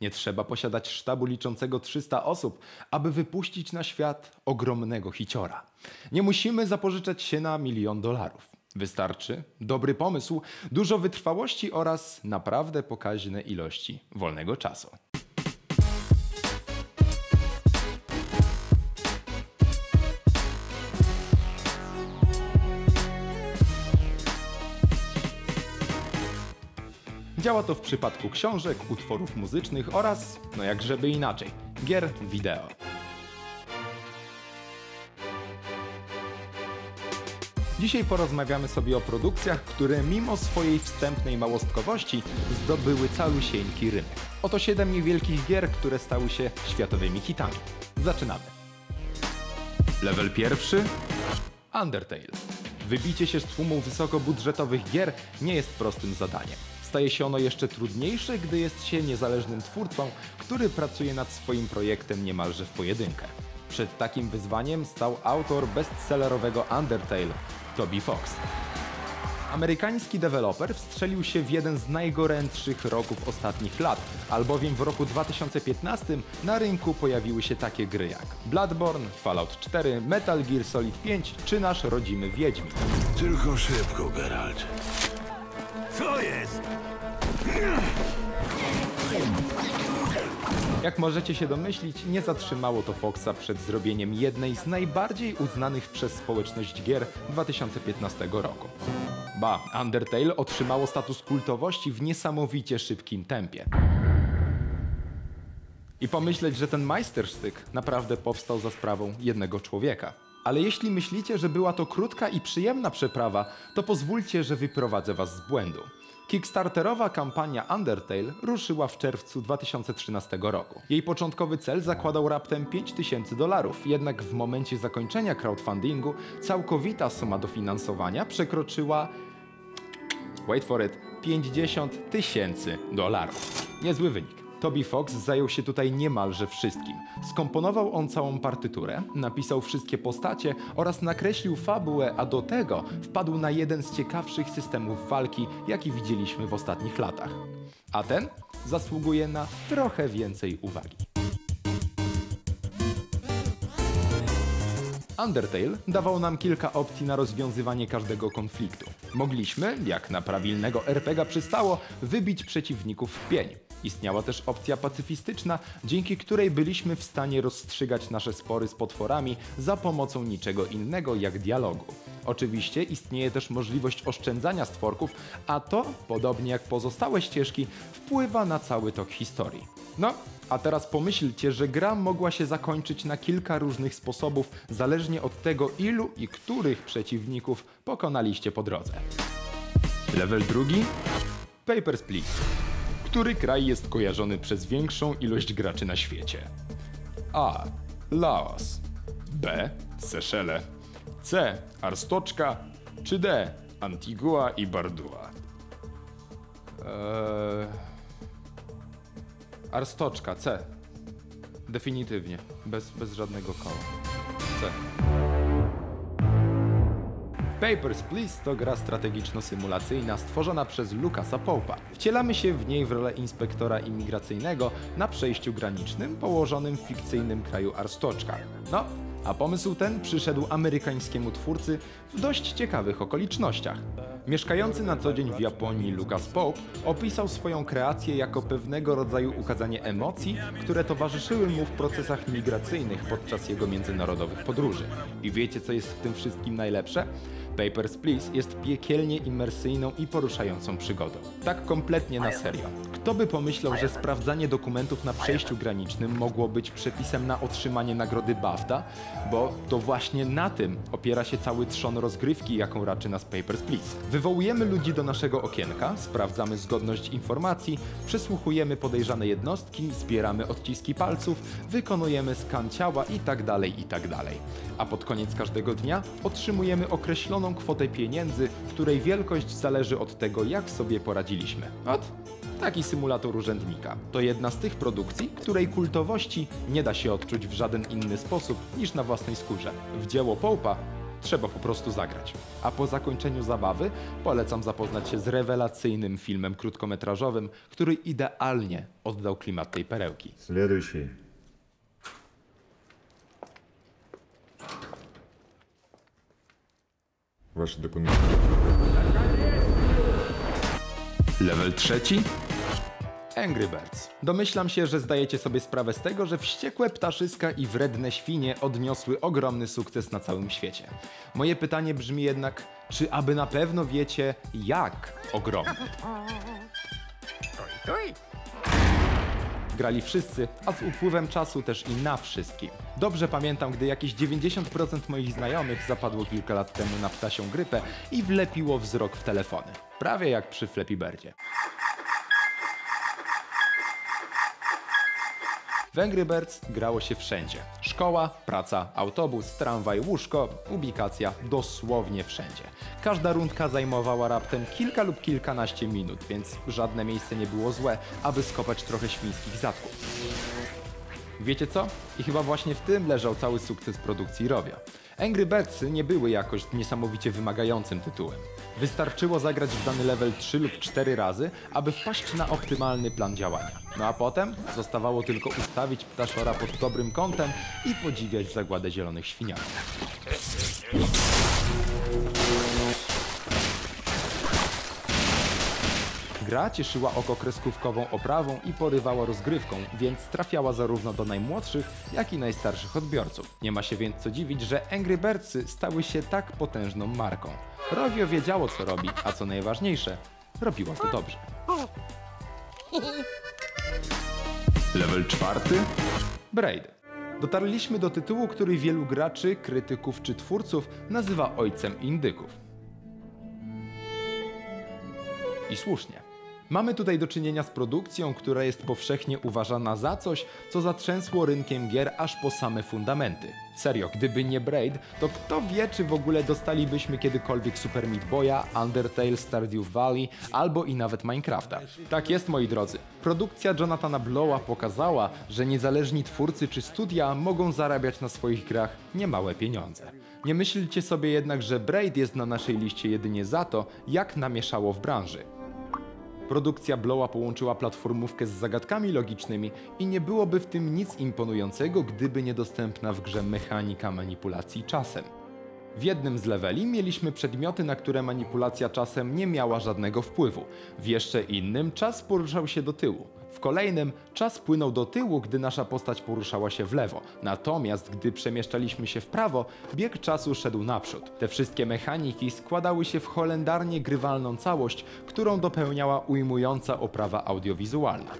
Nie trzeba posiadać sztabu liczącego 300 osób, aby wypuścić na świat ogromnego hiciora. Nie musimy zapożyczać się na $1 milion. Wystarczy dobry pomysł, dużo wytrwałości oraz naprawdę pokaźne ilości wolnego czasu. Działa to w przypadku książek, utworów muzycznych oraz, no jak żeby inaczej, gier wideo. Dzisiaj porozmawiamy sobie o produkcjach, które mimo swojej wstępnej małostkowości zdobyły calusieńki rynek. Oto 7 niewielkich gier, które stały się światowymi hitami. Zaczynamy. Level pierwszy. Undertale. Wybicie się z tłumu wysokobudżetowych gier nie jest prostym zadaniem. Staje się ono jeszcze trudniejsze, gdy jest się niezależnym twórcą, który pracuje nad swoim projektem niemalże w pojedynkę. Przed takim wyzwaniem stał autor bestsellerowego Undertale, Toby Fox. Amerykański deweloper wstrzelił się w jeden z najgorętszych roków ostatnich lat, albowiem w roku 2015 na rynku pojawiły się takie gry jak Bloodborne, Fallout 4, Metal Gear Solid 5 czy nasz rodzimy Wiedźmin. Tylko szybko, Geralt. Co jest? Jak możecie się domyślić, nie zatrzymało to Foxa przed zrobieniem jednej z najbardziej uznanych przez społeczność gier 2015 roku. Ba, Undertale otrzymało status kultowości w niesamowicie szybkim tempie. I pomyśleć, że ten majstersztyk naprawdę powstał za sprawą jednego człowieka. Ale jeśli myślicie, że była to krótka i przyjemna przeprawa, to pozwólcie, że wyprowadzę was z błędu. Kickstarterowa kampania Undertale ruszyła w czerwcu 2013 roku. Jej początkowy cel zakładał raptem $5000, jednak w momencie zakończenia crowdfundingu całkowita suma dofinansowania przekroczyła, wait for it, $50 000. Niezły wynik. Toby Fox zajął się tutaj niemalże wszystkim. Skomponował on całą partyturę, napisał wszystkie postacie oraz nakreślił fabułę, a do tego wpadł na jeden z ciekawszych systemów walki, jaki widzieliśmy w ostatnich latach. A ten zasługuje na trochę więcej uwagi. Undertale dawał nam kilka opcji na rozwiązywanie każdego konfliktu. Mogliśmy, jak na prawilnego RPG przystało, wybić przeciwników w pień. Istniała też opcja pacyfistyczna, dzięki której byliśmy w stanie rozstrzygać nasze spory z potworami za pomocą niczego innego jak dialogu. Oczywiście istnieje też możliwość oszczędzania stworków, a to, podobnie jak pozostałe ścieżki, wpływa na cały tok historii. No, a teraz pomyślcie, że gra mogła się zakończyć na kilka różnych sposobów, zależnie od tego, ilu i których przeciwników pokonaliście po drodze. Level drugi. Papers, Please. Który kraj jest kojarzony przez większą ilość graczy na świecie? A. Laos. B. Seszele. C. Arstoczka. Czy D. Antigua i Bardua? Arstoczka. C. Definitywnie. Bez żadnego koła. C. Papers, Please to gra strategiczno-symulacyjna stworzona przez Lucasa Pope'a. Wcielamy się w niej w rolę inspektora imigracyjnego na przejściu granicznym położonym w fikcyjnym kraju Arstoczka. No, a pomysł ten przyszedł amerykańskiemu twórcy w dość ciekawych okolicznościach. Mieszkający na co dzień w Japonii Lucas Pope opisał swoją kreację jako pewnego rodzaju ukazanie emocji, które towarzyszyły mu w procesach migracyjnych podczas jego międzynarodowych podróży. I wiecie, co jest w tym wszystkim najlepsze? Papers, Please jest piekielnie imersyjną i poruszającą przygodą. Tak kompletnie na serio. Kto by pomyślał, że sprawdzanie dokumentów na przejściu granicznym mogło być przepisem na otrzymanie nagrody BAFTA? Bo to właśnie na tym opiera się cały trzon rozgrywki, jaką raczy nas Papers, Please. Wywołujemy ludzi do naszego okienka, sprawdzamy zgodność informacji, przesłuchujemy podejrzane jednostki, zbieramy odciski palców, wykonujemy skan ciała itd. A pod koniec każdego dnia otrzymujemy określoną kwotę pieniędzy, której wielkość zależy od tego, jak sobie poradziliśmy. Taki symulator urzędnika. To jedna z tych produkcji, której kultowości nie da się odczuć w żaden inny sposób niż na własnej skórze. W dzieło Pope'a Trzeba po prostu zagrać. A po zakończeniu zabawy polecam zapoznać się z rewelacyjnym filmem krótkometrażowym, który idealnie oddał klimat tej perełki. Следующий. Ваши документы. Level 3. Angry Birds. Domyślam się, że zdajecie sobie sprawę z tego, że wściekłe ptaszyska i wredne świnie odniosły ogromny sukces na całym świecie. Moje pytanie brzmi jednak, czy aby na pewno wiecie, jak ogromny? Grali wszyscy, a z upływem czasu też i na wszystkim. Dobrze pamiętam, gdy jakieś 90% moich znajomych zapadło kilka lat temu na ptasią grypę i wlepiło wzrok w telefony. Prawie jak przy Flappy Birdzie. W Angry Birds grało się wszędzie. Szkoła, praca, autobus, tramwaj, łóżko, ubikacja, dosłownie wszędzie. Każda rundka zajmowała raptem kilka lub kilkanaście minut, więc żadne miejsce nie było złe, aby skopać trochę świńskich zatków. Wiecie co? I chyba właśnie w tym leżał cały sukces produkcji Rovio. Angry Birdsy nie były jakoś niesamowicie wymagającym tytułem. Wystarczyło zagrać w dany level 3 lub 4 razy, aby wpaść na optymalny plan działania. No a potem zostawało tylko ustawić ptaszora pod dobrym kątem i podziwiać zagładę zielonych świniaków. Gra cieszyła oko kreskówkową oprawą i porywała rozgrywką, więc trafiała zarówno do najmłodszych, jak i najstarszych odbiorców. Nie ma się więc co dziwić, że Angry Birdsy stały się tak potężną marką. Rovio wiedziało, co robi, a co najważniejsze, robiło to dobrze. Level 4. Braid. Dotarliśmy do tytułu, który wielu graczy, krytyków czy twórców nazywa ojcem indyków. I słusznie. Mamy tutaj do czynienia z produkcją, która jest powszechnie uważana za coś, co zatrzęsło rynkiem gier aż po same fundamenty. Serio, gdyby nie Braid, to kto wie, czy w ogóle dostalibyśmy kiedykolwiek Super Meat Boya, Undertale, Stardew Valley albo i nawet Minecrafta. Tak jest, moi drodzy. Produkcja Jonathana Blowa pokazała, że niezależni twórcy czy studia mogą zarabiać na swoich grach niemałe pieniądze. Nie myślcie sobie jednak, że Braid jest na naszej liście jedynie za to, jak namieszało w branży. Produkcja Blowa połączyła platformówkę z zagadkami logicznymi i nie byłoby w tym nic imponującego, gdyby niedostępna w grze mechanika manipulacji czasem. W jednym z leveli mieliśmy przedmioty, na które manipulacja czasem nie miała żadnego wpływu. W jeszcze innym czas poruszał się do tyłu. W kolejnym czas płynął do tyłu, gdy nasza postać poruszała się w lewo. Natomiast gdy przemieszczaliśmy się w prawo, bieg czasu szedł naprzód. Te wszystkie mechaniki składały się w holendarnie grywalną całość, którą dopełniała ujmująca oprawa audiowizualna.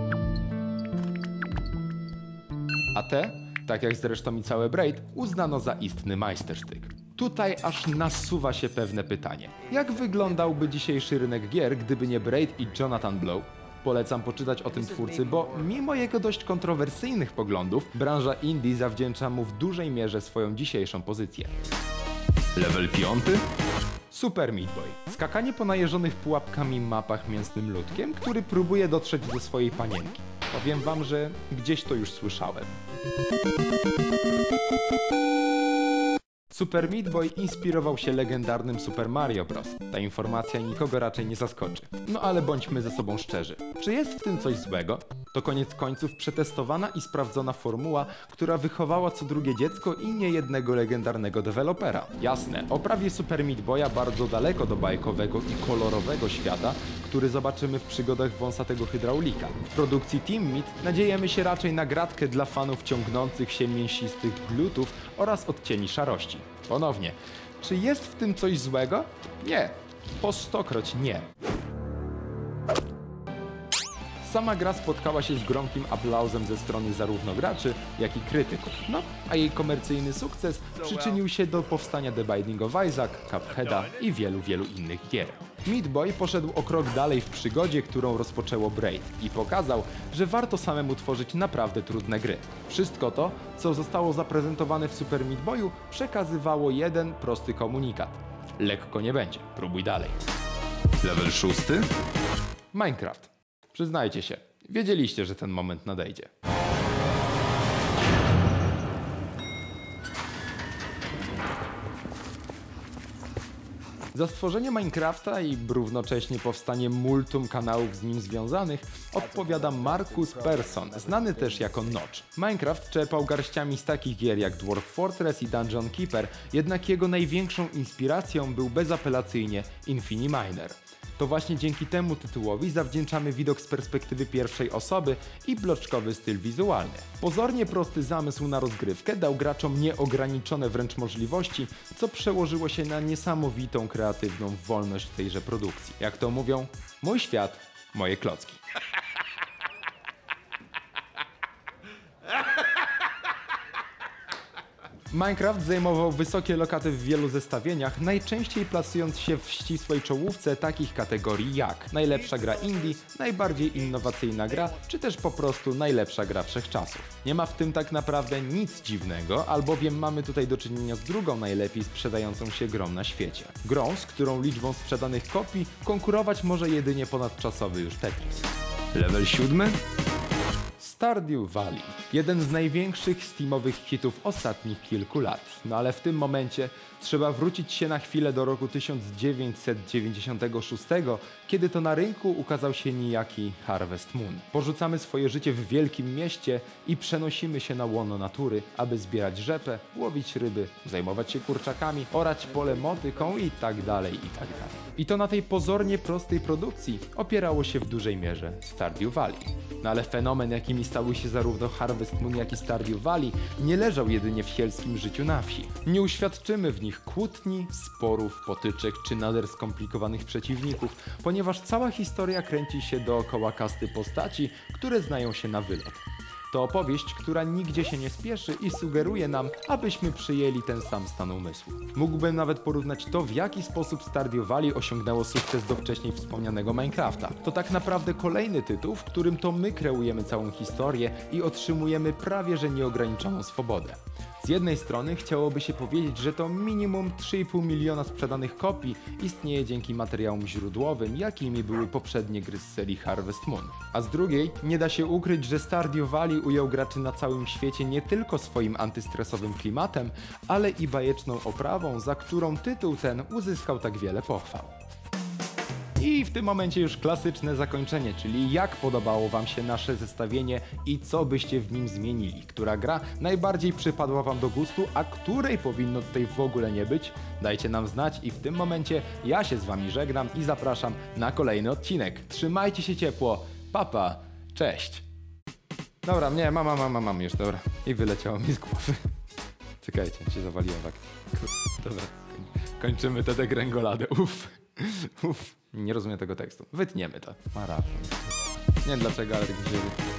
A te, tak jak zresztą i całe Braid, uznano za istny majstersztyk. Tutaj aż nasuwa się pewne pytanie. Jak wyglądałby dzisiejszy rynek gier, gdyby nie Braid i Jonathan Blow? Polecam poczytać o tym twórcy, bo mimo jego dość kontrowersyjnych poglądów, branża indie zawdzięcza mu w dużej mierze swoją dzisiejszą pozycję. Level 5. Super Meat Boy. Skakanie po najeżonych pułapkami mapach mięsnym ludkiem, który próbuje dotrzeć do swojej panienki. Powiem wam, że gdzieś to już słyszałem. Super Meat Boy inspirował się legendarnym Super Mario Bros. Ta informacja nikogo raczej nie zaskoczy. No ale bądźmy ze sobą szczerzy. Czy jest w tym coś złego? To koniec końców przetestowana i sprawdzona formuła, która wychowała co drugie dziecko i niejednego legendarnego dewelopera. Jasne, oprawie Super Meat Boya bardzo daleko do bajkowego i kolorowego świata, który zobaczymy w przygodach wąsatego hydraulika. W produkcji Team Meat nadziejemy się raczej na gratkę dla fanów ciągnących się mięsistych glutów oraz odcieni szarości. Ponownie, czy jest w tym coś złego? Nie. Po 100-kroć nie. Sama gra spotkała się z gromkim aplauzem ze strony zarówno graczy, jak i krytyków. No, a jej komercyjny sukces przyczynił się do powstania The Binding of Isaac, Cupheada i wielu innych gier. Meat Boy poszedł o krok dalej w przygodzie, którą rozpoczęło Braid i pokazał, że warto samemu tworzyć naprawdę trudne gry. Wszystko to, co zostało zaprezentowane w Super Meat Boyu, przekazywało jeden prosty komunikat. Lekko nie będzie, próbuj dalej. Level 6. Minecraft. Przyznajcie się, wiedzieliście, że ten moment nadejdzie. Za stworzenie Minecrafta i równocześnie powstanie multum kanałów z nim związanych odpowiada Markus Persson, znany też jako Notch. Minecraft czerpał garściami z takich gier jak Dwarf Fortress i Dungeon Keeper, jednak jego największą inspiracją był bezapelacyjnie Infiniminer. To właśnie dzięki temu tytułowi zawdzięczamy widok z perspektywy pierwszej osoby i bloczkowy styl wizualny. Pozornie prosty zamysł na rozgrywkę dał graczom nieograniczone wręcz możliwości, co przełożyło się na niesamowitą kreatywną wolność tejże produkcji. Jak to mówią, mój świat, moje klocki. Minecraft zajmował wysokie lokaty w wielu zestawieniach, najczęściej plasując się w ścisłej czołówce takich kategorii jak najlepsza gra indie, najbardziej innowacyjna gra, czy też po prostu najlepsza gra wszechczasów. Nie ma w tym tak naprawdę nic dziwnego, albowiem mamy tutaj do czynienia z drugą najlepiej sprzedającą się grą na świecie. Grą, z którą liczbą sprzedanych kopii konkurować może jedynie ponadczasowy już Tetris. Level 7? Stardew Valley. Jeden z największych steamowych hitów ostatnich kilku lat. No ale w tym momencie trzeba wrócić się na chwilę do roku 1996, kiedy to na rynku ukazał się niejaki Harvest Moon. Porzucamy swoje życie w wielkim mieście i przenosimy się na łono natury, aby zbierać rzepę, łowić ryby, zajmować się kurczakami, orać pole motyką i tak dalej. I to na tej pozornie prostej produkcji opierało się w dużej mierze Stardew Valley. No ale fenomen, jakimi stały się zarówno Harvest Moon, jak i Stardew Valley, nie leżał jedynie w sielskim życiu na wsi. Nie uświadczymy w nich kłótni, sporów, potyczek czy nader skomplikowanych przeciwników, ponieważ cała historia kręci się dookoła kasty postaci, które znają się na wylot. To opowieść, która nigdzie się nie spieszy i sugeruje nam, abyśmy przyjęli ten sam stan umysłu. Mógłbym nawet porównać to, w jaki sposób Stardew Valley osiągnęło sukces do wcześniej wspomnianego Minecrafta. To tak naprawdę kolejny tytuł, w którym to my kreujemy całą historię i otrzymujemy prawie że nieograniczoną swobodę. Z jednej strony chciałoby się powiedzieć, że to minimum 3,5 miliona sprzedanych kopii istnieje dzięki materiałom źródłowym, jakimi były poprzednie gry z serii Harvest Moon. A z drugiej nie da się ukryć, że Stardew Valley ujął graczy na całym świecie nie tylko swoim antystresowym klimatem, ale i bajeczną oprawą, za którą tytuł ten uzyskał tak wiele pochwał. I w tym momencie już klasyczne zakończenie, czyli jak podobało wam się nasze zestawienie i co byście w nim zmienili? Która gra najbardziej przypadła wam do gustu, a której powinno tutaj w ogóle nie być? Dajcie nam znać i w tym momencie ja się z wami żegnam i zapraszam na kolejny odcinek. Trzymajcie się ciepło, papa, cześć! Dobra, nie, mam już, dobra. I wyleciało mi z głowy. Czekajcie, się zawaliłem w akcji. Dobra, kończymy tę degrengoladę, uff. Nie rozumiem tego tekstu. Wytniemy to. Maraton. Nie wiem dlaczego, ale tak mi się